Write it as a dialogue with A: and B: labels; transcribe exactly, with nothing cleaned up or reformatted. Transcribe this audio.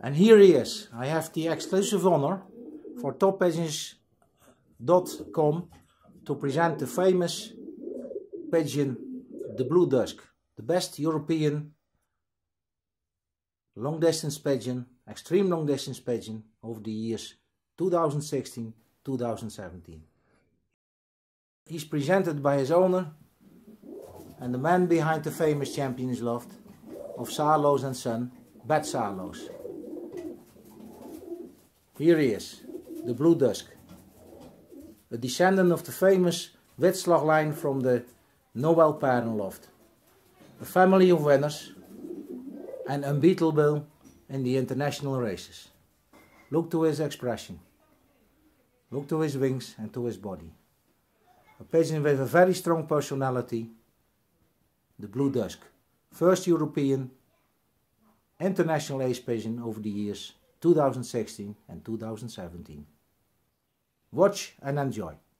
A: And here he is. I have the exclusive honor for top pigeons dot com to present the famous pigeon, the Blue Dusk, the best European long distance pigeon, extreme long distance pigeon over the years two thousand sixteen to two thousand seventeen. He's presented by his owner and the man behind the famous Champions Loft of Saarloos and Son, Bert Saarloos. Here he is, the Blue Dusk, a descendant of the famous Witslag line from the Noël Parenloft, a family of winners and unbeatable in the international races. Look to his expression, look to his wings and to his body. A pigeon with a very strong personality, the Blue Dusk, first European international ace pigeon over the years two thousand sixteen and two thousand seventeen. Watch and enjoy.